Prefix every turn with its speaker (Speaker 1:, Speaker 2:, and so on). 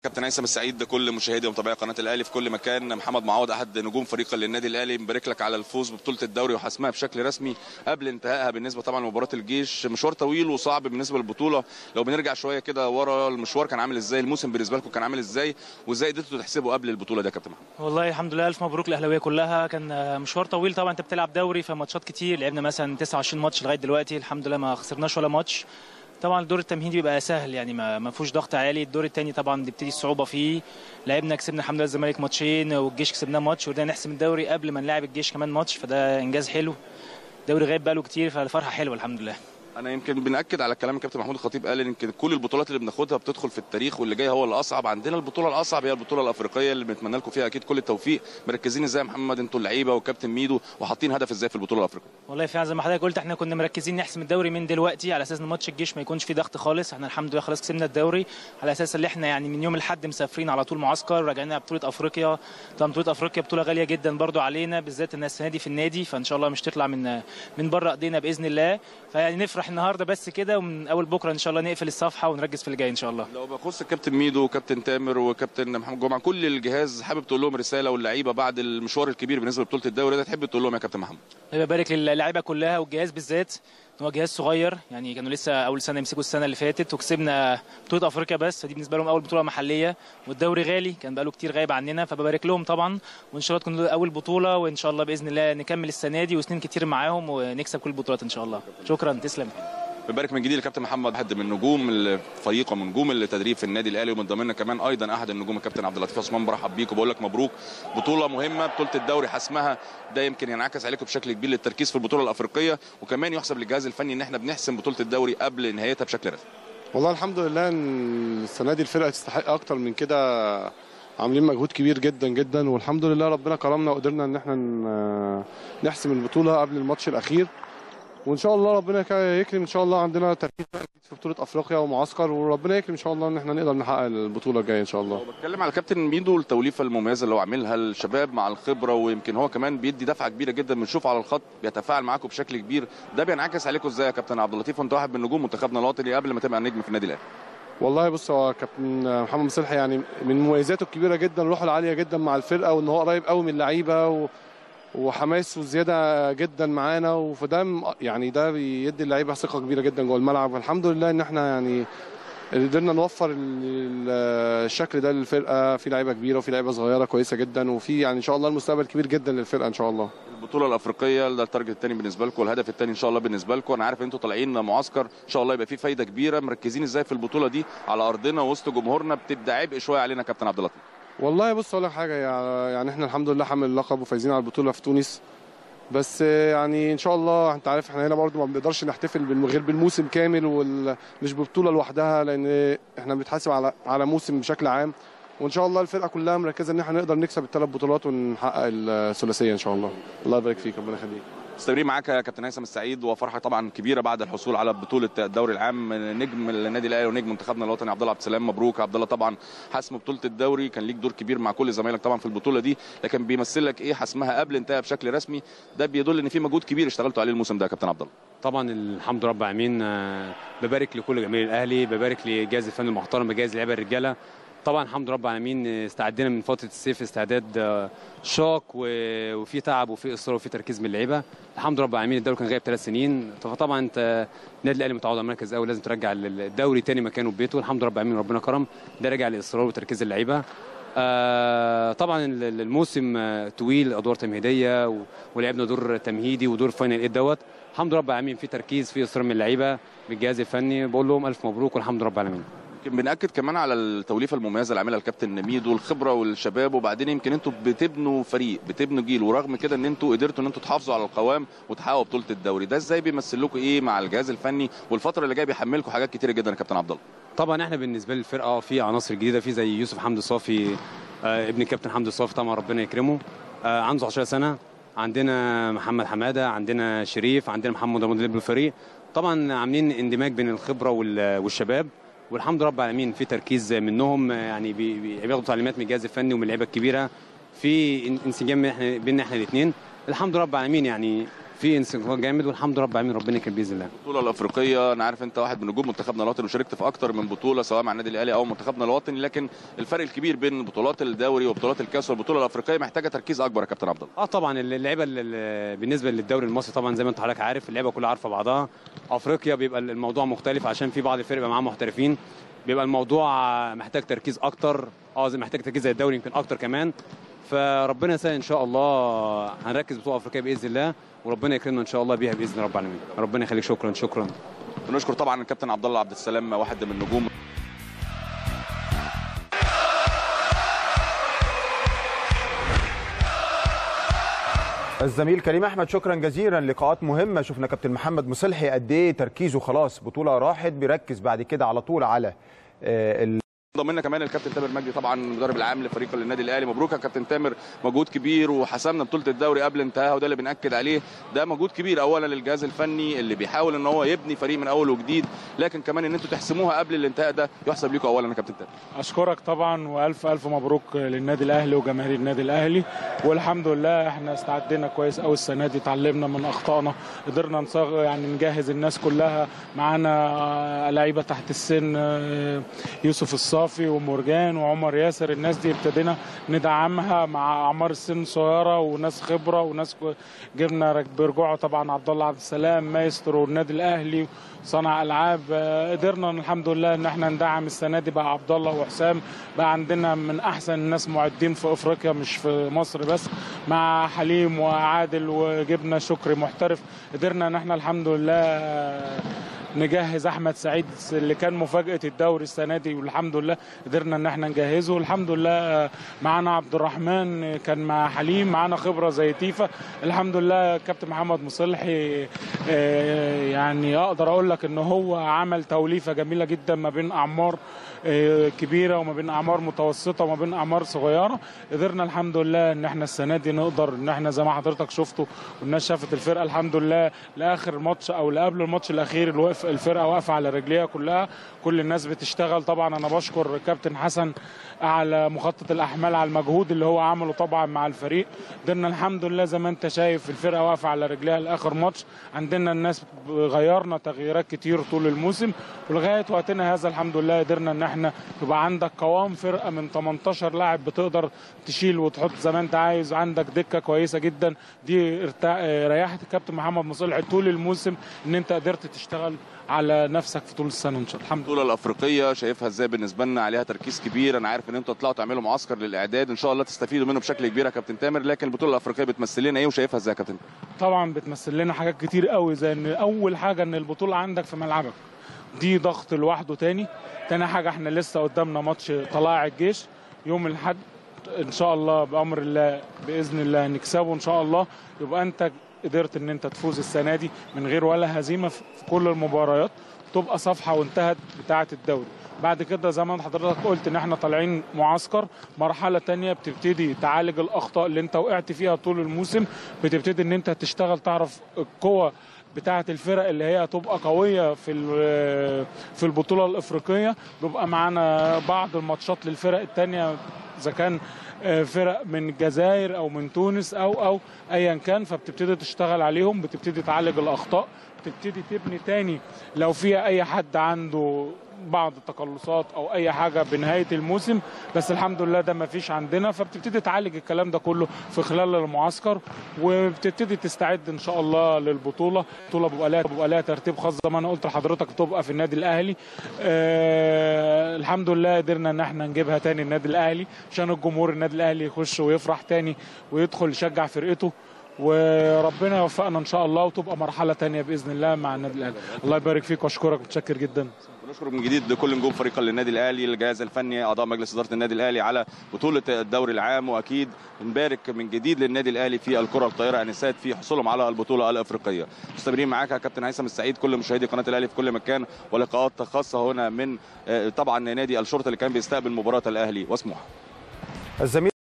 Speaker 1: كابتن هيثم السعيد، كل مشاهدي ومتابعي قناه الاهلي في كل مكان. محمد معوض احد نجوم فريق للنادي الاهلي، مبارك لك على الفوز ببطوله الدوري وحسمها بشكل رسمي قبل انتهائها. بالنسبه طبعا لمباراه الجيش مشوار طويل وصعب بالنسبه للبطوله، لو بنرجع شويه كده ورا المشوار كان عامل ازاي؟ الموسم بالنسبه لكم كان عامل ازاي؟ وازاي قدرتوا تحسبوا قبل البطوله ده يا كابتن محمد؟
Speaker 2: والله الحمد لله، الف مبروك الاهلاويه كلها. كان مشوار طويل طبعا، انت بتلعب دوري فماتشات كتير، لعبنا مثلا 29 ماتش لغايه دلوقتي، الحمد لله ما خسرناش ولا ماتش. طبعا الدور التمهيدي بيبقى سهل يعني ما فيهوش ضغط عالي. الدور الثاني طبعا بتبتدي الصعوبه فيه. لعبنا كسبنا الحمد لله الزمالك ماتشين والجيش كسبناه ماتش، ورجعنا نحسم الدوري قبل ما نلاعب الجيش كمان ماتش، فده انجاز حلو. الدوري غايب بقاله كتير فالفرحه حلوه الحمد لله.
Speaker 1: انا يمكن بناكد على كلام الكابتن محمود الخطيب، قال ان يمكن كل البطولات اللي بناخدها بتدخل في التاريخ واللي جاي هو الاصعب. عندنا البطوله الاصعب هي البطوله الافريقيه اللي بنتمنى لكم فيها اكيد كل التوفيق. مركزين ازاي يا محمد انتوا اللعيبه وكابتن ميدو، وحاطين هدف ازاي في البطوله الافريقيه؟
Speaker 2: والله فعلا زي ما حضرتك قلت، احنا كنا مركزين نحسم الدوري من دلوقتي على اساس ان ماتش الجيش ما يكونش فيه ضغط خالص. احنا الحمد لله خلاص كسبنا الدوري، على اساس ان احنا يعني من يوم الاحد مسافرين على طول معسكر، راجعين بطوله افريقيا. طبعا بطوله افريقيا بطوله غاليه جدا برضو علينا، بالذات ان السنه دي في النادي، فان شاء الله مش تطلع من بره ايدينا باذن الله. فيعني نفرح النهارده بس كده، ومن اول بكره ان شاء الله نقفل الصفحه ونركز في اللي جاي ان شاء الله.
Speaker 1: لو بخص الكابتن ميدو وكابتن تامر وكابتن محمد جمعه كل الجهاز، حابب تقول لهم رساله واللعيبه بعد المشوار الكبير بالنسبه لبطوله الدوري ده، تحب تقول لهم يا كابتن محمد؟
Speaker 2: ببارك للعيبه كلها والجهاز بالذات، هو جهاز صغير يعني، كانوا لسه اول سنه يمسكوا السنه اللي فاتت، وكسبنا بطوله افريقيا بس، فدي بالنسبه لهم اول بطوله محليه، والدوري غالي كان بقاله كتير غايب عننا، فببارك لهم طبعا. وان شاء الله تكون اول بطوله، وان شاء الله باذن الله نكمل السنه دي وسنين كتير معاهم ونكسب كل البطولات ان شاء الله. شكرا، تسلم.
Speaker 1: بنبارك من جديد للكابتن محمد، واحد من نجوم الفريق ومن نجوم التدريب في النادي الاهلي، ومن ضمننا كمان ايضا احد النجوم الكابتن عبد اللطيف عثمان. برحب بيك وبقول لك مبروك، بطوله مهمه، بطوله الدوري حسمها، ده يمكن ينعكس عليكم بشكل كبير للتركيز في البطوله الافريقيه، وكمان يحسب للجهاز الفني ان احنا بنحسم بطوله الدوري قبل نهايتها بشكل رسمي.
Speaker 3: والله الحمد لله ان السنه دي الفرقه تستحق اكتر من كده، عاملين مجهود كبير جدا جدا، والحمد لله ربنا كرمنا وقدرنا ان احنا نحسم البطوله قبل الماتش الاخير، وان شاء الله ربنا يكرم. ان شاء الله عندنا تركيز في بطوله افريقيا ومعسكر، وربنا يكرم ان شاء الله ان احنا نقدر نحقق البطوله الجايه ان شاء الله.
Speaker 1: بتكلم على كابتن ميدو، التوليفه المميزه اللي هو عاملها الشباب مع الخبره، ويمكن هو كمان بيدي دفعه كبيره جدا، بنشوف على الخط بيتفاعل معاكم بشكل كبير، ده بينعكس عليكم ازاي يا كابتن عبد اللطيف وانت واحد من نجوم منتخبنا الوطني قبل ما تبقى نجم في النادي الاهلي؟
Speaker 3: والله بص، هو كابتن محمد مصلحي يعني من مميزاته الكبيره جدا روحه العاليه جدا مع الفرقه، وان هو قريب قوي من اللعيبه وحماس وزياده جدا معانا، فده يعني ده بيدي اللعيبه ثقه كبيره جدا جوه الملعب. الحمد لله ان احنا يعني قدرنا نوفر الشكل ده للفرقه، في لعيبه كبيره وفي لعيبه صغيره كويسه جدا، وفي يعني ان شاء الله المستقبل كبير جدا للفرقه ان شاء الله.
Speaker 1: البطوله الافريقيه ده التارجت الثاني بالنسبه لكم والهدف الثاني ان شاء الله بالنسبه لكم. انا عارف ان انتوا طالعين معسكر ان شاء الله يبقى فيه فايده كبيره، مركزين ازاي في البطوله دي على ارضنا وسط جمهورنا؟ بتبدا عبء شويه علينا كابتن عبد اللطيف؟
Speaker 3: والله بص اقول لك حاجه، يعني احنا الحمد لله حامل اللقب وفايزين على البطوله في تونس، بس يعني ان شاء الله انت عارف احنا هنا برضو ما بنقدرش نحتفل غير بالموسم كامل مش ببطوله لوحدها، لان احنا بنتحاسب على موسم بشكل عام، وان شاء الله الفرقه كلها مركزه ان احنا نقدر نكسب الثلاث بطولات ونحقق الثلاثيه ان شاء الله. الله يبارك فيك، ربنا يخليك.
Speaker 1: مستمرين معاك يا كابتن هيثم السعيد، وفرحه طبعا كبيره بعد الحصول على بطوله الدوري العام، نجم النادي الاهلي ونجم منتخبنا الوطني عبد الله عبد السلام. مبروك يا عبد الله، طبعا حسم بطوله الدوري كان ليك دور كبير مع كل زمايلك طبعا في البطوله دي، لكن بيمثل لك ايه حسمها قبل انتهاء بشكل رسمي؟ ده بيدل ان في مجهود كبير اشتغلتوا عليه الموسم ده يا كابتن عبد الله.
Speaker 4: طبعا الحمد لله رب العالمين، ببارك لكل جماهير الاهلي، ببارك لجهاز الفني المحترم، بجهاز اللعيبه الرجاله. طبعا الحمد لله رب العالمين استعدينا من فتره الصيف استعداد شاق وفي تعب وفي اصرار وفي تركيز من اللعيبه. الحمد لله رب العالمين الدوري كان غايب 3 سنين، فطبعا انت النادي الاهلي متعود على مركز اول، لازم ترجع الدوري تاني مكانه في بيته. الحمد لله رب العالمين ربنا كرم، ده رجع لاصرار وتركيز اللعيبه. طبعا الموسم طويل، ادوار تمهيديه ولعبنا دور تمهيدي ودور فاينل ايه دوت. الحمد لله رب العالمين في تركيز، في اصرار من اللعيبه بالجهاز الفني، بقول لهم الف مبروك والحمد لله رب العالمين.
Speaker 1: بنأكد كمان على التوليفه المميزه اللي عاملها الكابتن ميدو، الخبره والشباب، وبعدين يمكن انتوا بتبنوا فريق، بتبنوا جيل، ورغم كده ان انتوا قدرتوا ان انتوا تحافظوا على القوام وتحققوا بطوله الدوري، ده ازاي بيمثل لكم ايه مع الجهاز الفني؟ والفتره اللي جايه بيحملكم حاجات كتيره جدا يا كابتن عبد الله.
Speaker 4: طبعا احنا بالنسبه للفرقه في عناصر جديده، في زي يوسف حمدي صافي، ابن الكابتن حمدي صافي طبعا ربنا يكرمه، عنده 10 سنه. عندنا محمد حماده، عندنا شريف، عندنا محمد رمضان ابن الفريق. طبعا عاملين اندماج بين الخبره والشباب، والحمد لله رب العالمين في تركيز منهم، يعني بياخدوا تعليمات من الجهاز الفني ومن اللعيبه الكبيره، في انسجام بيننا احنا الاثنين. الحمد لله رب العالمين يعني في انسجام جامد والحمد لله رب العالمين، ربنا يكرم باذن الله.
Speaker 1: البطوله الافريقيه انا عارف انت واحد من نجوم منتخبنا الوطني وشاركت في اكتر من بطوله سواء مع النادي الاهلي او منتخبنا الوطني، لكن الفرق الكبير بين بطولات الدوري وبطولات الكاس والبطوله الافريقيه محتاجه تركيز اكبر يا كابتن عبد الله.
Speaker 4: طبعا اللعيبه بالنسبه للدوري المصري طبعا زي ما انت حضرتك عارف اللعيبه كلها عارفه بعضها. افريقيا بيبقى الموضوع مختلف عشان في بعض الفرق بيبقى معاهم محترفين، بيبقى الموضوع محتاج تركيز اكتر، زي محتاج تركيز زي الدوري يمكن اكتر كمان. فربنا يسهل ان شاء الله، هنركز بطوله افريقيه باذن الله وربنا يكرمنا ان شاء الله بيها باذن رب العالمين. ربنا يخليك، شكرا.
Speaker 1: بنشكر طبعا الكابتن عبد الله عبد السلام واحد من النجوم.
Speaker 5: الزميل كريم احمد شكرا جزيلا. لقاءات مهمه، شفنا كابتن محمد مصلحي قد ايه تركيزه، خلاص بطوله راحت بيركز بعد كده على طول على
Speaker 1: ضمنا كمان الكابتن تامر مجدي طبعا المدرب العام لفريق النادي الاهلي. مبروك يا كابتن تامر، مجهود كبير وحسمنا بطوله الدوري قبل انتهائها وده اللي بنأكد عليه. ده مجهود كبير اولا للجهاز الفني اللي بيحاول ان هو يبني فريق من اول وجديد، لكن كمان ان انتوا تحسموها قبل الانتهاء ده يحسب لكم اولا يا كابتن تامر.
Speaker 6: اشكرك طبعا والف مبروك للنادي الاهلي وجماهير النادي الاهلي، والحمد لله احنا استعدينا كويس قوي السنه دي، اتعلمنا من اخطائنا، قدرنا يعني نجهز الناس كلها. معانا لعيبه تحت السن يوسف الصافي ومرجان وعمر ياسر، الناس دي ابتدينا ندعمها مع اعمار السن صغيره وناس خبره وناس جبنا برجوعه طبعا عبد الله عبد السلام مايسترو النادي الاهلي صنع العاب. قدرنا الحمد لله ان احنا ندعم السنه دي بقى عبد الله وحسام، بقى عندنا من احسن الناس معدين في افريقيا مش في مصر بس، مع حليم وعادل وجبنا شكري محترف. قدرنا ان احنا الحمد لله نجهز احمد سعيد اللي كان مفاجاه الدوري السنه دي، والحمد لله قدرنا ان احنا نجهزه. الحمد لله معانا عبد الرحمن كان مع حليم، معانا خبره زي تيفا. الحمد لله كابتن محمد مصلحي يعني اقدر اقول لك ان هو عمل توليفه جميله جدا ما بين اعمار كبيره وما بين اعمار متوسطه وما بين اعمار صغيره. قدرنا الحمد لله ان احنا السنه دي نقدر ان احنا زي ما حضرتك شفتوا والناس شافت الفرقه الحمد لله لاخر ماتش او لقبل الماتش الاخير الفرقه واقفه على رجليها كلها، كل الناس بتشتغل. طبعا انا بشكر كابتن حسن على مخطط الاحمال على المجهود اللي هو عمله طبعا مع الفريق. قدرنا الحمد لله زي ما انت شايف الفرقه واقفه على رجليها لاخر ماتش. عندنا الناس غيرنا تغييرات كتير طول الموسم، ولغايه وقتنا هذا الحمد لله قدرنا ان احنا يبقى عندك قوام فرقه من 18 لاعب بتقدر تشيل وتحط زي ما انت عايز، عندك دكه كويسه جدا. دي ريحت الكابتن محمد مصلحي طول الموسم ان انت قدرت تشتغل على نفسك في طول السنه ان شاء الله. الحمد لله.
Speaker 1: البطوله الافريقيه شايفها ازاي بالنسبه لنا؟ عليها تركيز كبير، انا عارف ان انتوا طلعتوا تعملوا معسكر للاعداد ان شاء الله تستفيدوا منه بشكل كبير يا كابتن تامر، لكن البطوله الافريقيه بتمثل لنا ايه وشايفها ازاي يا كابتن؟
Speaker 6: طبعا بتمثل لنا حاجات كتير قوي، زي ان اول حاجه ان البطوله عندك في ملعبك، دي ضغط لوحده. تاني حاجه احنا لسه قدامنا ماتش طلائع الجيش يوم الاحد ان شاء الله بامر الله باذن الله نكسبه ان شاء الله، يبقى انت قدرت ان انت تفوز السنه دي من غير ولا هزيمه في كل المباريات، تبقى صفحه وانتهت بتاعه الدوري. بعد كده زي ما حضرتك قلت ان احنا طالعين معسكر مرحله تانية، بتبتدي تعالج الاخطاء اللي انت وقعت فيها طول الموسم، بتبتدي ان انت تشتغل تعرف القوه بتاعه الفرق اللي هي هتبقى قويه في البطوله الافريقيه. بيبقى معانا بعض الماتشات للفرق الثانيه اذا كان فرق من الجزائر او من تونس او ايا كان، فبتبتدي تشتغل عليهم، بتبتدي تعالج الاخطاء، بتبتدي تبني تاني لو فيها اي حد عنده بعض التقلصات او اي حاجه بنهايه الموسم، بس الحمد لله ده ما فيش عندنا. فبتبتدي تعالج الكلام ده كله في خلال المعسكر، وبتبتدي تستعد ان شاء الله للبطوله. البطوله بيبقى لها ترتيب خاص زي ما انا قلت لحضرتك، بتبقى في النادي الاهلي. الحمد لله قدرنا ان احنا نجيبها تاني النادي الاهلي عشان الجمهور النادي الاهلي يخش ويفرح تاني ويدخل يشجع فرقته، وربنا يوفقنا ان شاء الله وتبقى مرحله تانية باذن الله مع النادي الاهلي. الله يبارك فيك واشكرك، متشكر جدا.
Speaker 1: بنشكر من جديد لكل نجوم فريق النادي الاهلي، الجهاز الفني، اعضاء مجلس اداره النادي الاهلي على بطوله الدوري العام، واكيد نبارك من جديد للنادي الاهلي في الكره الطائره انسات في حصولهم على البطوله الافريقيه. مستمرين معاك يا كابتن هيثم السعيد، كل مشاهدي قناه الاهلي في كل مكان، ولقاءات خاصه هنا من طبعا نادي الشرطه اللي كان بيستقبل مباراه الاهلي وسموحه.
Speaker 5: الزميل